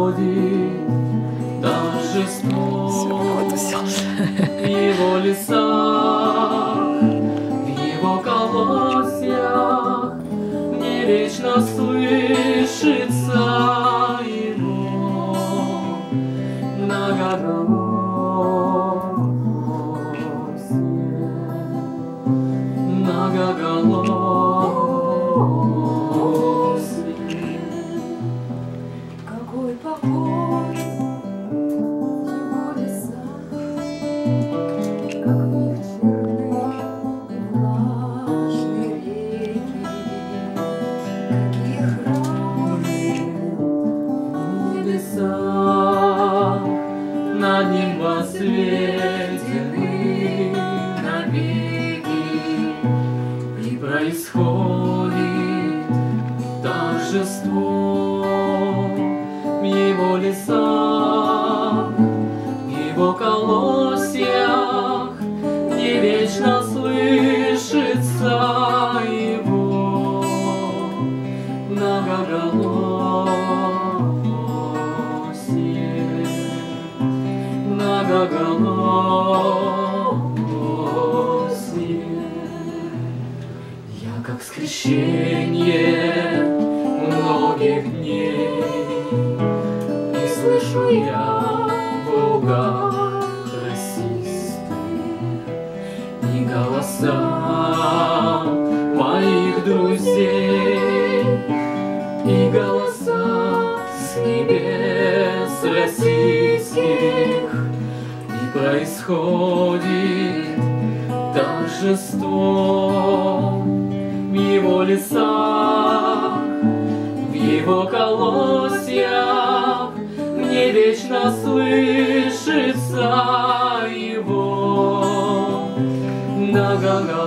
происходит торжество в его лесах, в его колосьях, мне вечно слышится его многоголосие. Какой покой в его лесах, как в них черные и влажные реки, какие храмы Небеса над ним возведены навеки, и происходит торжество в его лесах, в его колосьях, где вечно слышится его многоголосие, многоголосие. Я как скрещение многих дней, и слышу я в лугах росистых и голоса моих друзей, и голоса с небес российских, и происходит торжество в его лесах, в его колосьях, мне вечно слышится его многоголосие.